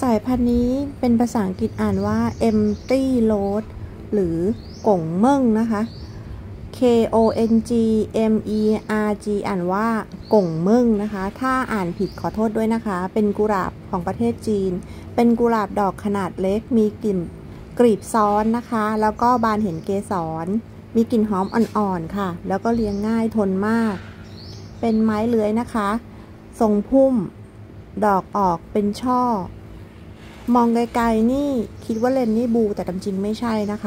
สายพันธุ์นี้เป็นภาษาอังกฤษอ่านว่า empty road หรือกงเมิ่งนะคะ KONGMERG อ่านว่ากงเมิ่งนะคะ ถ้าอ่านผิดขอโทษด้วยนะคะ เป็นกุหลาบของประเทศจีน เป็นกุหลาบดอกขนาดเล็ก มีกลีบซ้อนนะคะ แล้วก็บานเห็นเกสร มีกลิ่นหอมอ่อนๆค่ะ แล้วก็เลี้ยงง่ายทนมาก เป็นไม้เลื้อยนะคะ ทรงพุ่ม ดอกออกเป็นช่อ มองไกลๆนี่คิดว่าเลนนี่บูแต่ตามจริงไม่ใช่นะคะ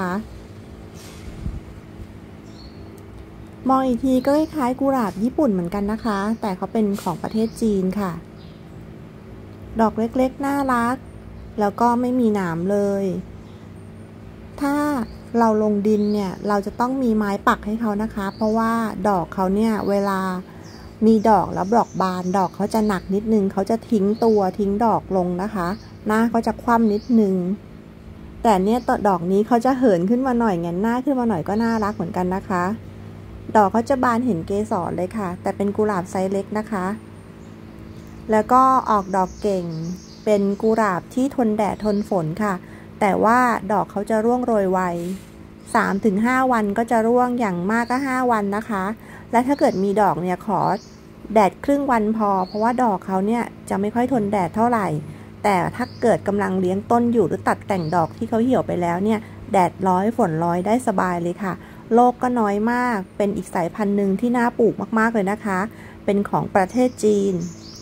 มองอีกทีก็คล้ายๆกุหลาบญี่ปุ่นเหมือนกันนะคะ แต่เขาเป็นของประเทศจีนค่ะ ดอกเล็กๆน่ารักแล้วก็ไม่มีหนามเลย ถ้าเราลงดินเนี่ยเราจะต้องมีไม้ปักให้เขานะคะ เพราะว่าดอกเขาเนี่ยเวลามีดอกแล้วดอกบานดอกเขาจะหนักนิดนึงเขาจะทิ้งดอกลงนะคะหน้าเขาจะคว่ำนิดนึงแต่เนี่ยดอกนี้เขาจะเหินขึ้นมาหน่อยแงนหน้าขึ้นมาหน่อยก็น่ารักเหมือนกันนะคะดอกเขาจะบานเห็นเกสรเลยค่ะแต่เป็นกุหลาบไซส์เล็กนะคะแล้วก็ออกดอกเก่งเป็นกุหลาบที่ทนแดดทนฝนค่ะแต่ว่าดอกเขาจะร่วงโรยไว 3-5 วันก็จะร่วงอย่างมากก็5 วันนะคะและถ้าเกิดมีดอกเนี่ยขอแดดครึ่งวันพอเพราะว่าดอกเขาเนี่ยจะไม่ค่อยทนแดดเท่าไหร่แต่ถ้าเกิดกำลังเลี้ยงต้นอยู่หรือตัดแต่งดอกที่เขาเหี่ยวไปแล้วเนี่ยแดดร้อยฝนร้อยได้สบายเลยค่ะโรคก็น้อยมากเป็นอีกสายพันธุ์หนึ่งที่น่าปลูกมากๆเลยนะคะเป็นของประเทศจีน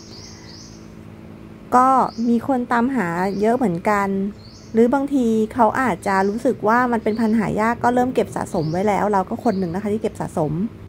ก็มีคนตามหาเยอะเหมือนกันหรือบางทีเขาอาจจะรู้สึกว่ามันเป็นพันธุ์หายากก็เริ่มเก็บสะสมไว้แล้วเราก็คนหนึ่งนะคะที่เก็บสะสม